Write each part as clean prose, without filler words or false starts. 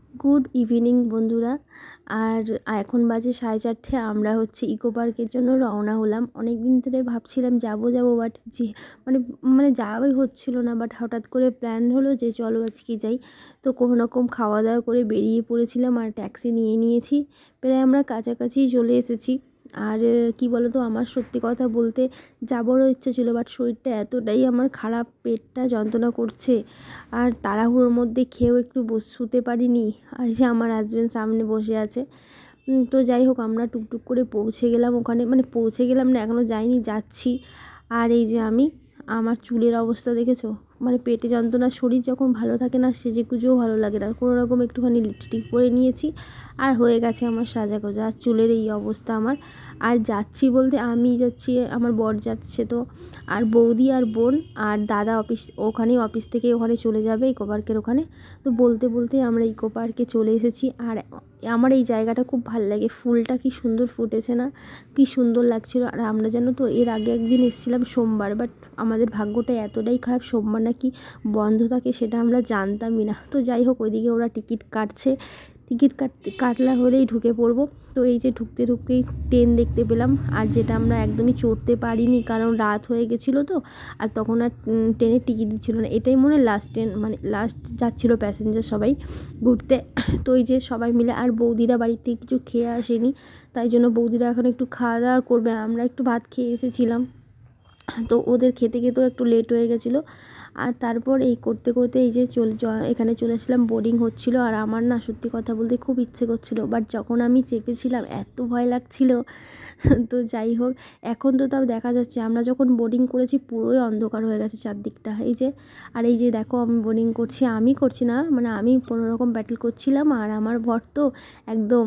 Good evening বন্ধুরা। আর এখন বাজে 4:30। আমরা ইকো পার্কের জন্য রওনা হলাম। অনেক দিন ধরে ভাবছিলাম যাব বাট যে মানে মানে যাওয়াই হচ্ছিল না। বাট হঠাৎ করে প্ল্যান হলো যে চলো আজকে যাই। তো কোনো রকম খাওয়া দাওয়া করে বেরিয়ে পড়েছিলাম আর ট্যাক্সি নিয়েছি। প্রায় আমরা কাছাকাছি চলে এসেছি। আর কি বলো তো, আমার সত্যি কথা বলতে যাবারও ইচ্ছে ছিল, বাট শরীরটা এতটাই আমার খারাপ, পেটটা যন্ত্রণা করছে। আর তাড়াহুড়োর মধ্যে খেয়েও একটু শুতে পারিনি। আর যে আমার হাজব্যান্ড সামনে বসে আছে। তো যাই হোক, আমরা টুকটুক করে পৌঁছে গেলাম ওখানে, মানে পৌঁছে গেলাম না, এখনও যাইনি, যাচ্ছি। আর এই যে আমার চুলের অবস্থা দেখেছো? মানে পেটে যন্ত্রণা, শরীর যখন ভালো থাকে না, সেজেগুজেও ভালো লাগে না। কোনো রকম একটুখানি লিপস্টিক পরে নিয়েছি আর হয়ে গেছে আমার সাজা গোজা। আর চুলের এই অবস্থা আমার। আর যাচ্ছি বলতে আমি যাচ্ছি, আমার বর যাচ্ছে তো, আর বৌদি আর বোন আর দাদা অফিস থেকে ওখানে চলে যাবে ইকো পার্কের ওখানে। তো বলতে বলতে আমরা ইকো পার্কে চলে এসেছি। আর আমার এই জায়গাটা খুব ভালো লাগে, ফুলটা কি সুন্দর ফুটেছে না, কি সুন্দর লাগছিল। আর আমরা জানো তো, এর আগে একদিন এসেছিলাম সোমবার, বাট আমাদের ভাগ্যটা এতটাই খারাপ, সোমবার নাকি বন্ধ থাকে সেটা আমরা জানতামই না। তো যাই হোক, ওইদিকে ওরা টিকিট কাটছে, টিকিট কাটলা হলেই ঢুকে পড়বো। তো এই যে ঢুকতে ঢুকতেই ট্রেন দেখতে পেলাম, আর যেটা আমরা একদমই চড়তে পারিনি কারণ রাত হয়ে গেছিলো তো। আর তখন আর ট্রেনের টিকিট দিচ্ছিল না। এটাই মনে হয় লাস্ট ট্রেন, মানে লাস্ট যাচ্ছিলো প্যাসেঞ্জার সবাই ঘুরতে। তো এই যে সবাই মিলে, আর বৌদিরা বাড়ির থেকে কিছু খেয়ে আসেনি, তাই জন্য বৌদিরা এখন একটু খাওয়া দাওয়া করবে। আমরা একটু ভাত খেয়ে এসেছিলাম, তো ওদের খেতে খেতেও একটু লেট হয়ে গেছিলো। আর তারপর এই করতে করতে এই যে এখানে চলে আসলাম। বোর্ডিং হচ্ছিল, আর আমার না সত্যি কথা বলতে খুব ইচ্ছে করছিল, বাট যখন আমি চেপেছিলাম এত ভয় লাগছিল। তো যাই হোক, এখন তো তাও দেখা যাচ্ছে। আমরা যখন বোর্ডিং করেছি পুরোই অন্ধকার হয়ে গেছে চারদিকটা। এই যে, আর এই যে দেখো, আমি বোর্ডিং করছি, আমি করছি না, মানে আমি কোনো রকম ব্যাটেল করছিলাম। আর আমার বর তো একদম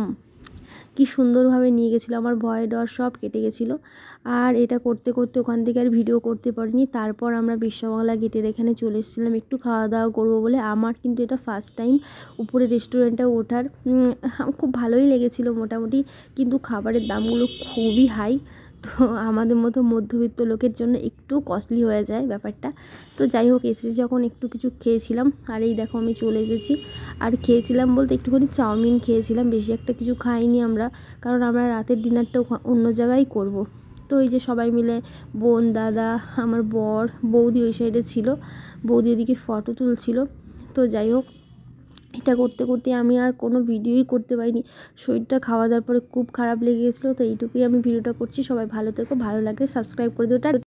কি সুন্দরভাবে নিয়ে গেছিলো, আমার ভয় ডর সব কেটে গেছিলো। আর এটা করতে করতে ওখান থেকে আর ভিডিও করতে পারিনি। তারপর আমরা বিশ্ববাংলা গেটের এখানে চলে এসেছিলাম একটু খাওয়া দাওয়া করবো বলে। আমার কিন্তু এটা ফার্স্ট টাইম উপরে রেস্টুরেন্টে ওঠার। খুব ভালোই লেগেছিলো মোটামুটি, কিন্তু খাবারের দামগুলো খুবই হাই। তো আমাদের মতো মধ্যবিত্ত লোকের জন্য একটু কস্টলি হয়ে যায় ব্যাপারটা। তো যাই হোক, এসেছি যখন একটু কিছু খেয়েছিলাম। আর এই দেখো আমি চলে এসেছি। আর খেয়েছিলাম বলতে একটুখানি চাউমিন খেয়েছিলাম, বেশি একটা কিছু খাইনি আমরা, কারণ আমরা রাতের ডিনারটা অন্য জায়গায় করব। তো এই যে সবাই মিলে, বোন, দাদা, আমার বর, বৌদি ওই সাইডে ছিল, বৌদি ওদিকে ফটো তুলছিল। তো যাই হোক, এটা করতে করতে আমি আর কোনো ভিডিওই করতে পারিনি। শরীরটা খাওয়া দাওয়ার পরে খুব খারাপ লেগে গেছিলো। তো এইটুকুই আমি ভিডিওটা করছি। সবাই ভালো থেকো, ভালো লাগলে সাবস্ক্রাইব করে দিও।